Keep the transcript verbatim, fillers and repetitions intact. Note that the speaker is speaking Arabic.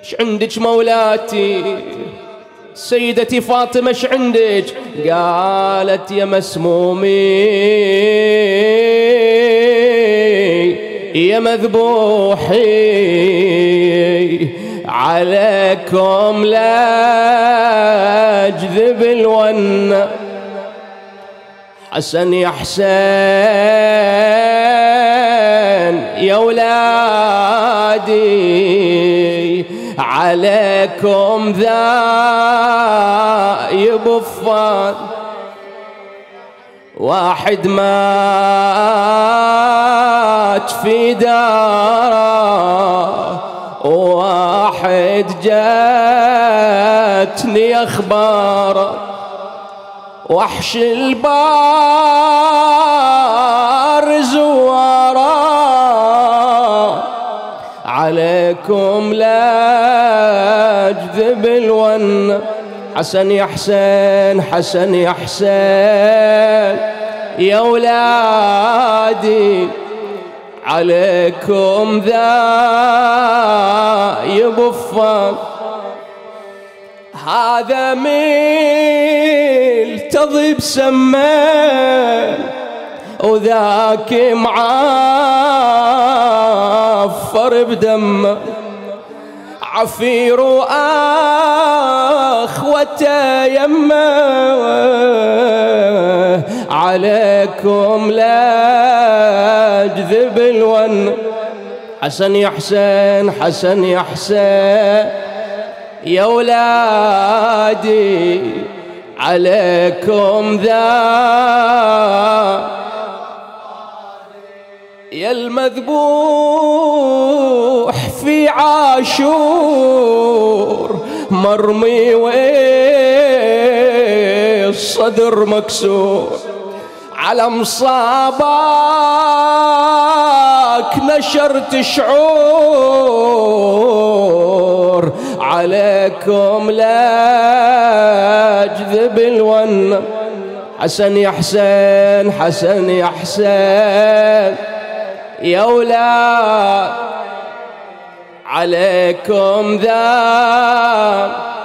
ش عندك مولاتي سيدتي فاطمة ش عندك؟ قالت يا مسمومي يا مذبوحي عليكم لا اجذب الون. حسن يا حسين يا ولادي عليكم ذا يبفان. واحد مات في داره وواحد جاتني اخباره. وحش البار زواره عليكم لا اجذب الون. حسن يا حسين حسن يا حسين يا ولادي عليكم ذا يبفان. هذا ميل تضيب سمان وذاك معافر بدمه. عفير واخوته يمه عليكم لا اجذب الون. حسن يا حسين حسن يا حسين يا ولادي عليكم ذا يا المذبوح في عاشور مرمي والصدر مكسور. على مصابك نشرت شعور عليكم لا اجذب الون. حسن يا حسين حسن يا حسين يا أولاد عليكم ذا